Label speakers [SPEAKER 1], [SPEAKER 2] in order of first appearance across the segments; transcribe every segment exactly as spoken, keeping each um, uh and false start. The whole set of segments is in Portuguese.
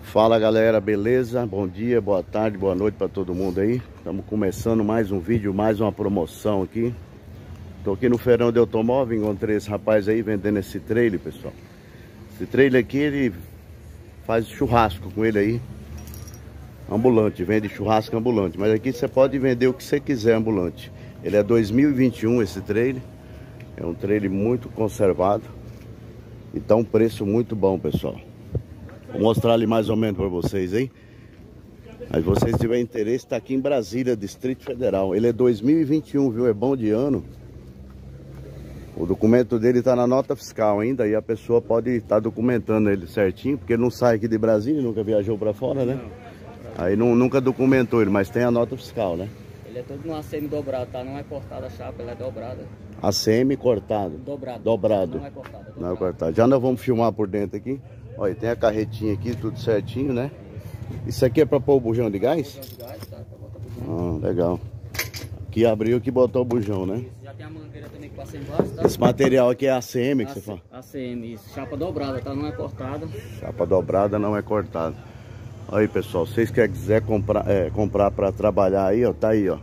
[SPEAKER 1] Fala galera, beleza? Bom dia, boa tarde, boa noite para todo mundo aí. Estamos começando mais um vídeo, mais uma promoção aqui. Tô aqui no feirão de automóvel, encontrei esse rapaz aí vendendo esse trailer, pessoal. Esse trailer aqui, ele faz churrasco com ele aí. Ambulante, vende churrasco ambulante. Mas aqui você pode vender o que você quiser ambulante. Ele é dois mil e vinte e um esse trailer. É um trailer muito conservado. E tá um preço muito bom, pessoal. Vou mostrar ali mais ou menos para vocês, hein? Mas vocês tiverem interesse, tá aqui em Brasília, Distrito Federal. Ele é dois mil e vinte e um, viu? É bom de ano. O documento dele tá na nota fiscal ainda. E a pessoa pode estar tá documentando ele certinho. Porque ele não sai aqui de Brasília, nunca viajou para fora, né? Não. Aí não, nunca documentou ele, mas tem a nota fiscal, né?
[SPEAKER 2] Ele é todo no A C M dobrado, tá? Não é cortada a chapa, ela é dobrada.
[SPEAKER 1] A C M cortado?
[SPEAKER 2] Dobrado.
[SPEAKER 1] Dobrado.
[SPEAKER 2] Não é cortada. Dobrado.
[SPEAKER 1] Não é cortado. Já nós vamos filmar por dentro aqui. Olha, tem a carretinha aqui, tudo certinho, né? Isso aqui é pra pôr o bujão de gás?
[SPEAKER 2] Bujão de gás, tá? Pra botar bujão.
[SPEAKER 1] Ah, legal. Aqui abriu que botou o bujão, né?
[SPEAKER 2] Isso, já tem a mangueira também que passa embaixo, tá?
[SPEAKER 1] Esse material aqui é A C M que você fala?
[SPEAKER 2] A C M, isso. Chapa dobrada, tá? Não é cortada.
[SPEAKER 1] Chapa dobrada, não é cortada. Aí, pessoal, se vocês quiserem comprar, é, comprar pra trabalhar aí, ó, tá aí, ó.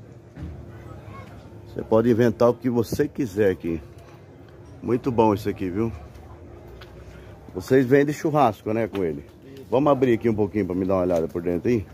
[SPEAKER 1] Você pode inventar o que você quiser aqui. Muito bom isso aqui, viu? Vocês vendem churrasco, né, com ele? Vamos abrir aqui um pouquinho para me dar uma olhada por dentro aí.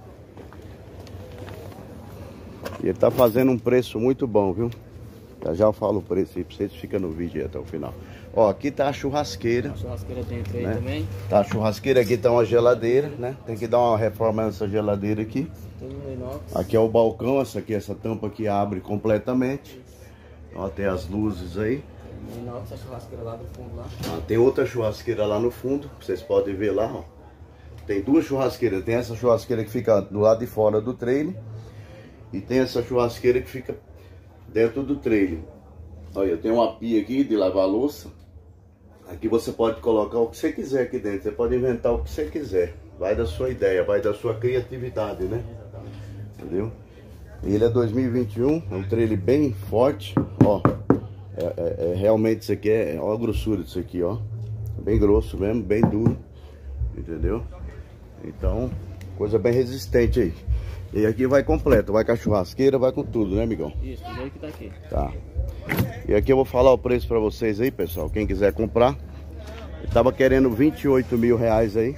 [SPEAKER 1] E ele tá fazendo um preço muito bom, viu? Já já eu falo o preço aí pra vocês, fica no vídeo aí até o final. Ó, aqui tá a churrasqueira.
[SPEAKER 2] A churrasqueira dentro aí, né? Também.
[SPEAKER 1] Tá a churrasqueira, aqui tá uma geladeira, né? Tem que dar uma reforma nessa geladeira aqui.
[SPEAKER 2] Tudo no inox.
[SPEAKER 1] Aqui é o balcão, essa aqui, essa tampa aqui abre completamente. Ó, tem as luzes aí.
[SPEAKER 2] No inox, a churrasqueira lá do fundo lá.
[SPEAKER 1] Ah, tem outra churrasqueira lá no fundo, vocês podem ver lá, ó. Tem duas churrasqueiras, tem essa churrasqueira que fica do lado de fora do trailer. E tem essa churrasqueira que fica dentro do trailer. Olha, tem uma pia aqui de lavar louça. Aqui você pode colocar o que você quiser aqui dentro, você pode inventar o que você quiser. Vai da sua ideia, vai da sua criatividade, né? Entendeu? Ele é dois mil e vinte e um, é um trailer bem forte, ó. É, é, é, realmente isso aqui é, ó a grossura disso aqui, ó. Bem grosso mesmo, bem duro. Entendeu? Então, coisa bem resistente aí. E aqui vai completo, vai com a churrasqueira, vai com tudo, né, amigão?
[SPEAKER 2] Isso, tudo aí que tá aqui.
[SPEAKER 1] Tá. E aqui eu vou falar o preço pra vocês aí, pessoal. Quem quiser comprar. Ele tava querendo vinte e oito mil reais aí.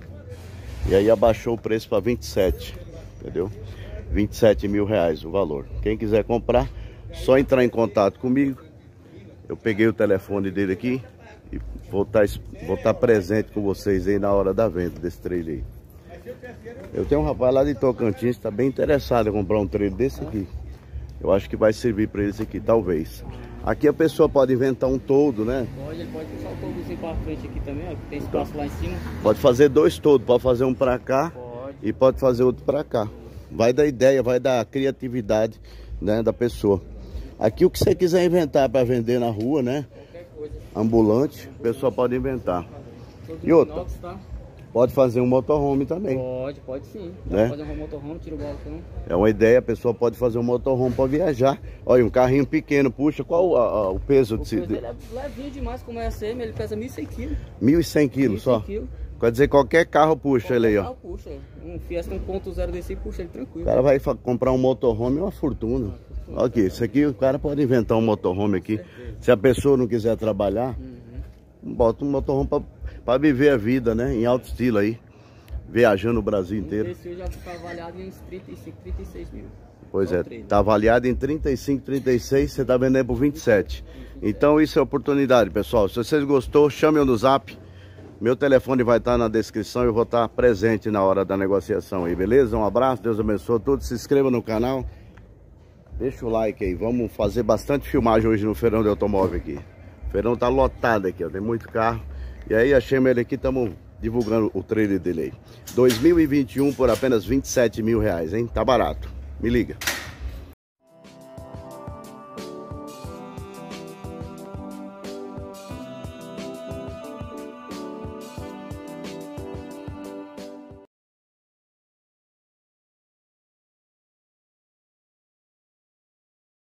[SPEAKER 1] E aí abaixou o preço pra vinte e sete. Entendeu? vinte e sete mil reais o valor. Quem quiser comprar, só entrar em contato comigo. Eu peguei o telefone dele aqui e vou estar vou estar presente com vocês aí na hora da venda desse trailer aí. Eu tenho um rapaz lá de Tocantins que está bem interessado em comprar um trailer desse aqui. Eu acho que vai servir para eles aqui, talvez. Aqui a pessoa pode inventar um toldo, né?
[SPEAKER 2] Pode, ele pode puxar o toldozinho para frente aqui também, ó, que tem espaço então, lá em cima.
[SPEAKER 1] Pode fazer dois toldos, pode fazer um para cá
[SPEAKER 2] pode. E
[SPEAKER 1] pode fazer outro para cá. Vai da ideia, vai da criatividade, né, da pessoa. Aqui o que você quiser inventar para vender na rua, né?
[SPEAKER 2] Qualquer coisa.
[SPEAKER 1] Ambulante, a pessoa pode inventar.
[SPEAKER 2] Todo
[SPEAKER 1] E outra,
[SPEAKER 2] inox, tá?
[SPEAKER 1] Pode fazer um motorhome também.
[SPEAKER 2] Pode, pode sim. Dá
[SPEAKER 1] né?
[SPEAKER 2] pra fazer um motorhome, tira o balcão.
[SPEAKER 1] É uma ideia, a pessoa pode fazer um motorhome para viajar. Olha, um carrinho pequeno, puxa, qual a, a, o peso?
[SPEAKER 2] O
[SPEAKER 1] de
[SPEAKER 2] peso dele é levinho demais, como é a C M, ele pesa mil e cem quilos.
[SPEAKER 1] mil e cem quilos só?
[SPEAKER 2] Quilos.
[SPEAKER 1] Quer dizer, qualquer carro puxa
[SPEAKER 2] qualquer
[SPEAKER 1] ele aí, ó.
[SPEAKER 2] Carro puxa. Um Fiesta um ponto zero desse aí puxa ele tranquilo.
[SPEAKER 1] O cara vai comprar um motorhome, é uma fortuna. Olha aqui, isso aqui o cara pode inventar um motorhome aqui. Se a pessoa não quiser trabalhar, uhum. bota um motorhome para viver a vida, né? Em alto estilo aí. Viajando o Brasil inteiro.
[SPEAKER 2] Esse já está avaliado em trinta e cinco, trinta e seis mil.
[SPEAKER 1] Pois é, tá avaliado em trinta e cinco, trinta e seis, você tá vendendo por vinte e sete. Então isso é oportunidade, pessoal. Se vocês gostou, chame eu no zap. Meu telefone vai estar na descrição e eu vou estar presente na hora da negociação aí, beleza? Um abraço, Deus abençoe a todos. Se inscreva no canal. Deixa o like aí. Vamos fazer bastante filmagem hoje no feirão de automóvel aqui. O feirão tá lotado aqui, ó. Tem muito carro. E aí, achamos ele aqui, estamos divulgando o trailer dele aí. dois mil e vinte e um por apenas vinte e sete mil reais, hein? Tá barato. Me liga.